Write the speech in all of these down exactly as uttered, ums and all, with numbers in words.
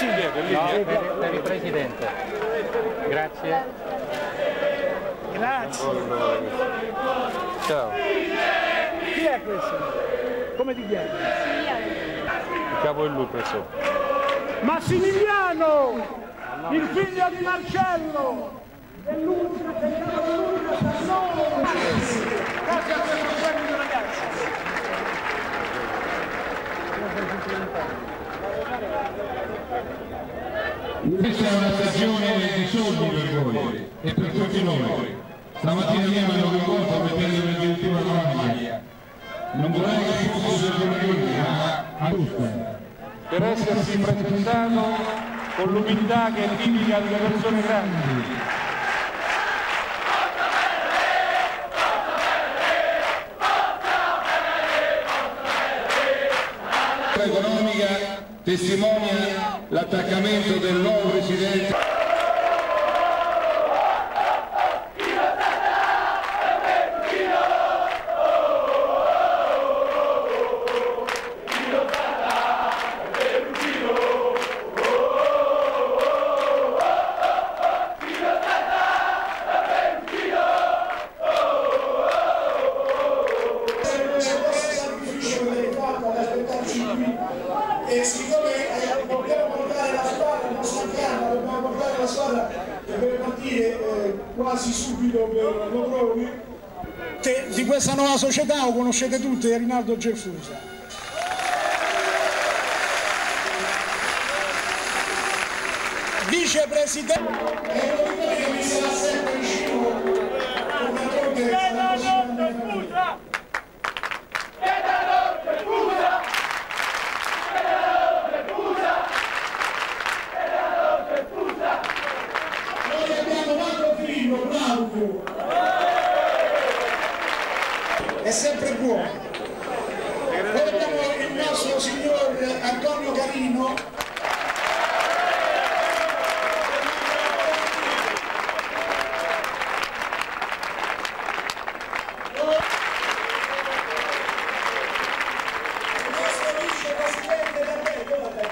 No, per, per il Presidente. Grazie. Grazie. Ciao. Chi è questo? Come ti chiami? Il capo del lupo, insomma. Massimiliano! Il figlio di Marcello! E l'ultimo del capo dell'ultimo sta solo! Grazie a questo splendido ragazzo! Questa è una stagione di sogni per voi e per tutti noi. Stamattina mi hanno coinvolto mettendo nell'ultima cronaca. Non vorrei che fosse giornalisti, ma a giusto. Per essersi presentato con l'umiltà che è tipica delle persone grandi. Economica testimonia l'attaccamento del nuovo presidente. E siccome eh, dobbiamo portare la squadra, non stanchiamo, dobbiamo portare la squadra che deve partire eh, quasi subito per Logrovi, che di questa nuova società lo conoscete tutti, è Rinaldo Gelfusa. Vicepresidente, è un che mi sarà sempre vicino come Conte. È sempre buono. Poi abbiamo il nostro signor Antonio Carino, il nostro vicepresidente da me,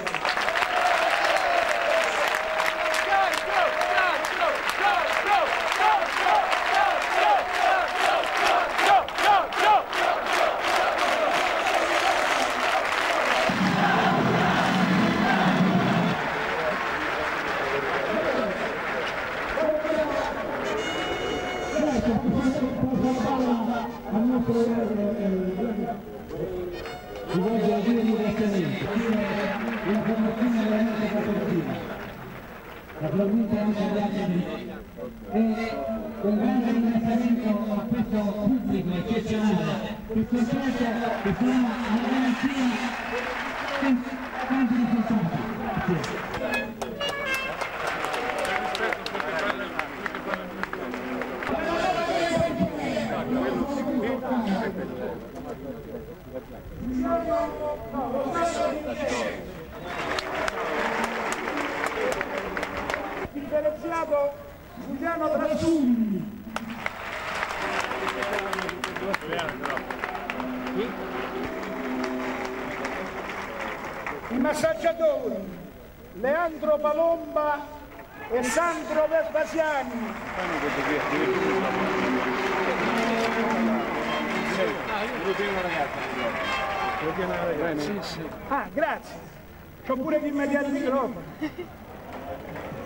al nostro rivolge a dire ringraziamenti, una formazione veramente capotina, naturalmente anche agli altri e un grande ringraziamento a questo pubblico eccezionale che concerta che sarà una garanzia di tanti risultati. Differenziato Giuliano Trasulli. I massaggiatori Leandro Palomba e Sandro Vespasiani. Ah, grazie. C'ho pure di immediato il microfono.